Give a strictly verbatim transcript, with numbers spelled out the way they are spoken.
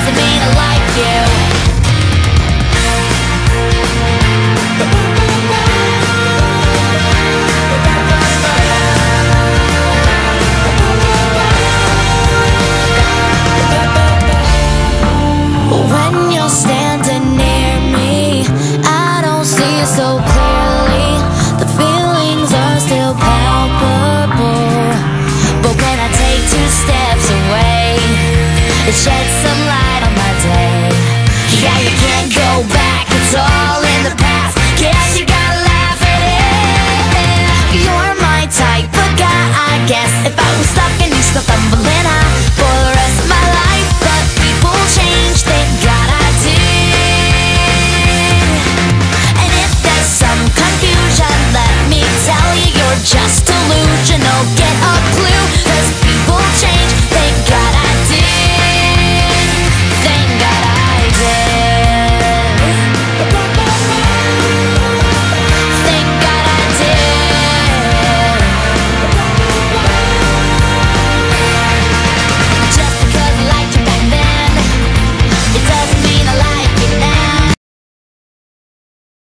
doesn't mean I like you. When you're standing near me, I don't see it so clearly. The feelings are still palpable, but when I take two steps away, it sheds some light on my day. Yeah, you can't go back, it's all in the past. Guess you gotta laugh at it. You're my type of guy, I guess. If I was stuck in East Northumberland, I